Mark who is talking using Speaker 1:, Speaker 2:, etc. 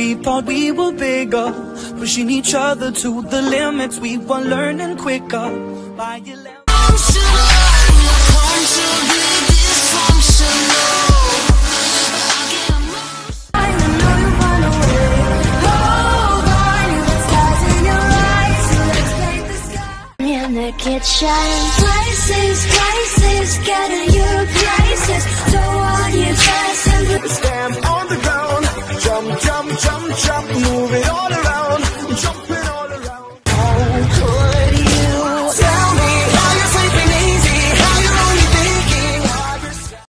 Speaker 1: we thought we were bigger, pushing each other to the limits. We were learning quicker. By 11.
Speaker 2: In the kitchen.